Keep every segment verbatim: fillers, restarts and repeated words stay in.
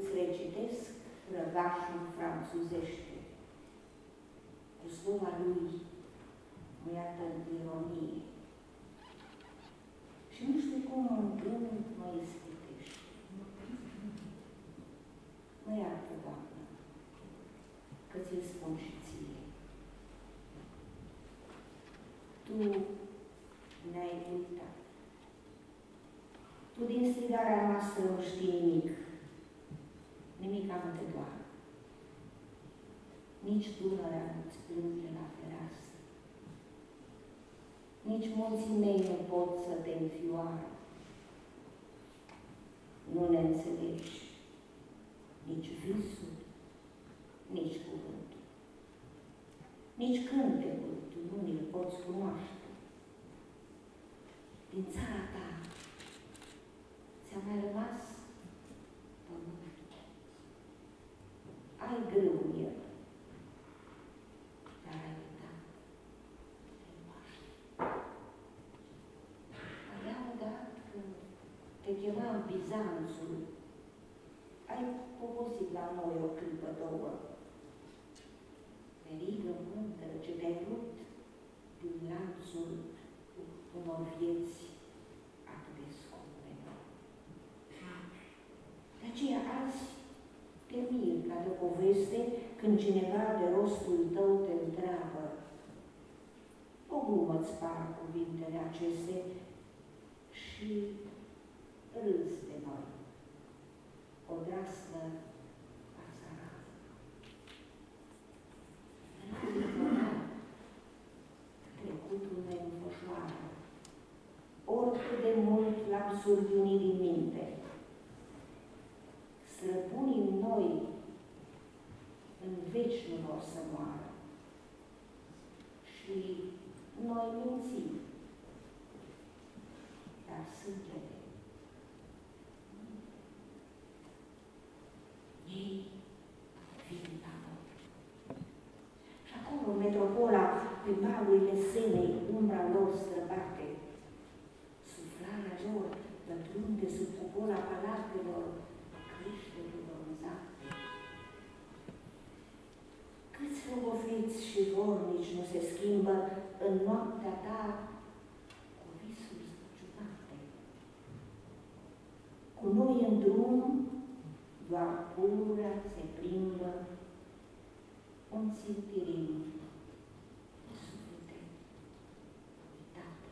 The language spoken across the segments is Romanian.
îți recitesc Răgașul franțuzește, cu slova lui, iată, ironie. Și nu știu cum în gând mă ispitește. Mă iartă, Doamnă, că ți-l spun și ție. Tu ne-ai uitat. Tu din strigarea noastră nu știi nimic. Nimic nu te doar. Nici Dunărea nu-ți plânge la fereastră. Nici munții mei nu pot să te înfioare. Nu ne înțelegi nici visul, nici cuvântul. Nici cântecul tu nu ne-l poți cunoaște. Din țara ta ți-a mai rămas pământul. Ai grâu în el, dar ai uitat de Paște. Avea odată când te chemam Bizanțul, ai poposit la noi o clipă, două. Verigă mândră ce te-ai rupt din lanțul unor vieți atât de scumpe. De aceea azi te mir ca de poveste când cineva de rostul tău te întreabă. O glumă-ți par cuvintele aceste și râzi de noi. O draslă ațaravă. Trecutul ne înfășoară. Oricât de mult l-am surghiunit din minte. Străbunii noi în veci nu vor să moară. Și noi mințim. Dar sângele ei vin la noi. Și acolo, în metropola, pe malurile Senei, umbra lor străbate, suflarea lor pătrunde sub cupola palatelor, creșterilor în zate. Câți rogofiți și vornici nu se schimbă în noaptea ta cu visuri zbuciumate. Cu noi în drum, doar pururea se plimbă un țintirim de suflete uitate.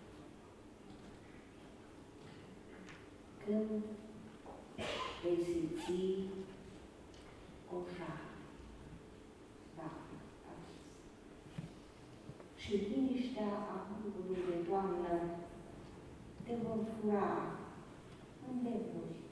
Când vei simți o jară, Doamnă, azi. Și liniștea amurului de toamnă te vor fura îndemnuri